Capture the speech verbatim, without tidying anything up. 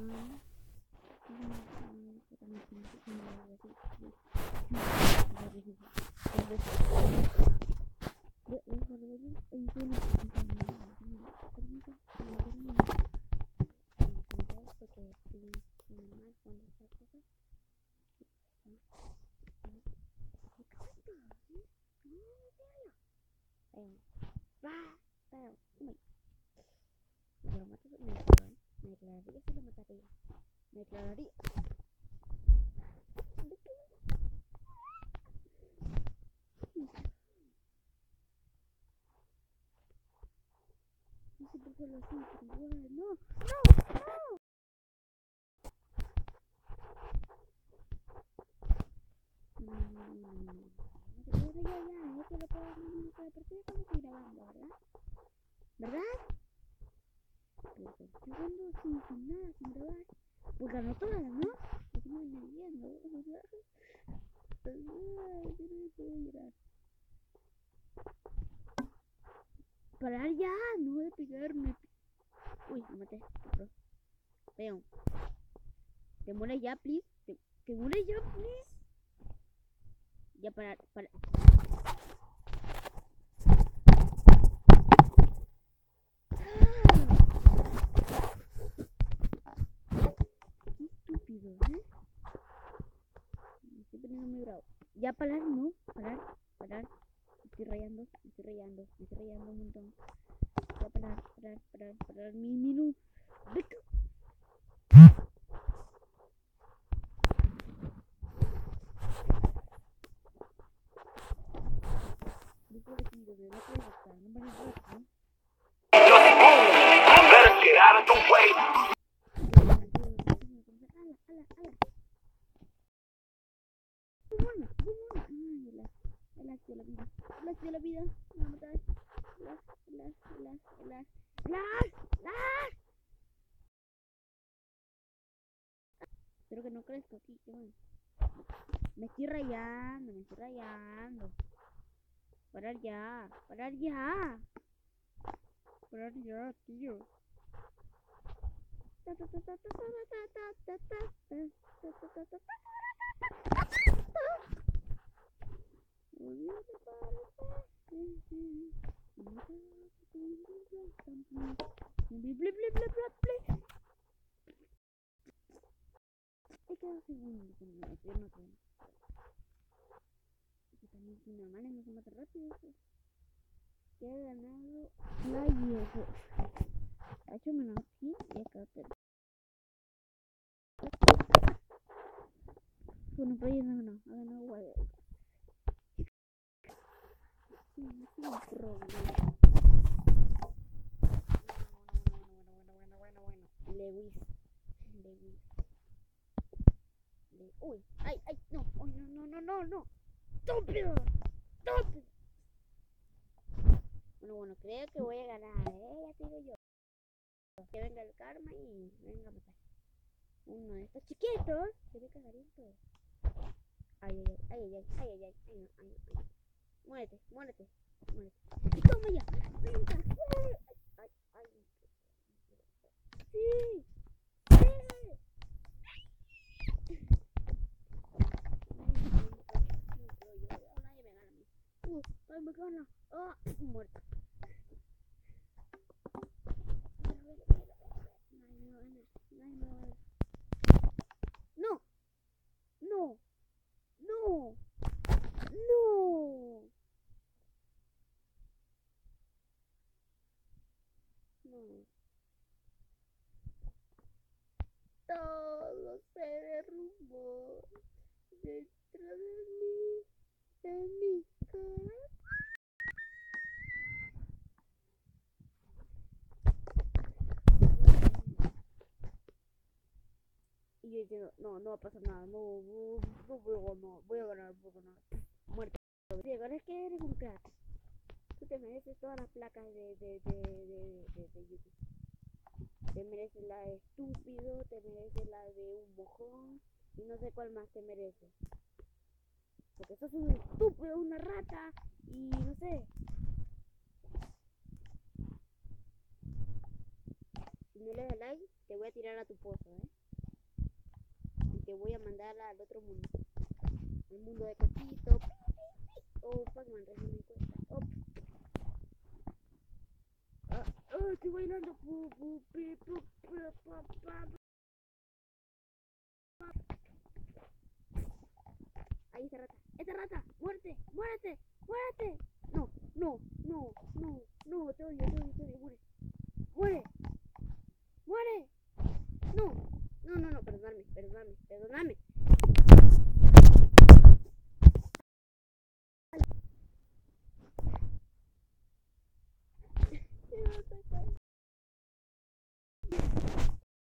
man. Lo mato, me declararía, me declararía si lo mataría. Me declararía. No sé por qué lo hacen, pero igual, no, no, no. Mm, pero ya, ya, es que lo puedo no puede porque ya estamos grabando, ¿verdad? ¿Verdad? Pero estoy jugando sin, sin nada, sin grabar. Pues ganó todas, ¿no? Porque no me viendo, ¿verdad? Ay, yo no me puedo mirar. Parar ya, no voy a pegarme. Uy, me maté. Bro. Peón. Te mueres ya, please. Te, te mueres ya, please. Ya parar, para. Qué estúpido, ¿eh? Me estoy poniendo muy bravo. Ya parar, no. Parar, parar. Me estoy rayando, me estoy rayando, me estoy rayando un montón. Ya parar, parar, parar, parar. Mi minu. Beca. No puedo decir, no puedo estar, no me puedo estar. Better get out of the way. De la vida, las de la vida, me va a matar. Las, las, las, las, las, las. Espero que no crezca aquí, qué bueno. Me estoy rayando, me estoy rayando. Parar ya, parar ya. Parar ya, tío. He quedado segundo con mi pierna con. Y también si normales no se mata rápido eso. Que he ganado Player. Ha hecho menos aquí y acá pero. Bueno, Player no, no, ha ganado Wild. Sí, sí, problema. Bueno, bueno, bueno, bueno, bueno, bueno. Lewis. Lewis. Le... Uy, ay, ay, no, uy, no, no, no, no, no. ¡Estúpido! ¡Estúpido! Bueno, bueno, creo que voy a ganar, ¿eh? Ya te digo yo. Que venga el karma y venga a matar. Uno de estos chiquitos. Se ve cagadito. Ay, ay, ay, ay, ay, ay, ay, ay, ay, ay, ay. Muérete, muérete, muérete. ¡Toma ya! ¡Venga! ¡Ay, ay, ay! ¡Sí! ¡Sí! Nadie me gana a mí. Uh, ¡ay, me gana! ¡Ah! Muerto. No, no, no, no, no. Todo se derrumbó dentro de mí, de mi corazón. Y yo diciendo, no, no va a pasar nada, no, no, no voy a ganar, voy a ganar, voy a ganar. Muerto. Diego, es que eres un crack. Tú te mereces todas las placas de, de, de, de, de, de YouTube. Te mereces la de estúpido, te mereces la de un mojón y no sé cuál más te mereces. Porque sos un estúpido, una rata y no sé. Si no le das like, te voy a tirar a tu pozo, ¿eh? Y te voy a mandar al otro mundo. El mundo de Coquito. Oh, Pac-Man, recién me cuesta. Oh. Ah, oh, estoy bailando. Pu, pu, pi, pu, pu, pa, pa, pa. Ahí está rata. ¡Esta rata! ¡Muerte! ¡Muérete!